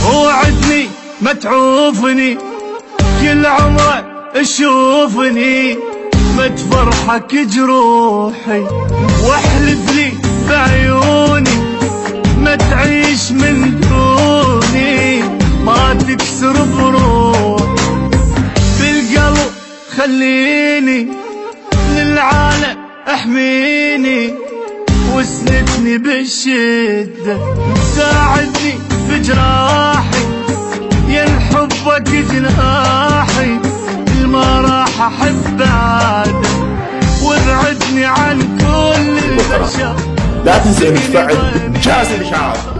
وعدني ما تعوفني كل عمرك تشوفني، ما تفرحك جروحي واحلف لي بعيوني ما تعيش من دوني، ما تكسر بروحي بالقلب خليني للعالم احميني، واسندني بالشدة ساعدني في جراحي، يا حبك جناحي ما راح احب بعدك، وابعدني عن كل البشر. لا تنسى انك تفعل جرس الاشعارات.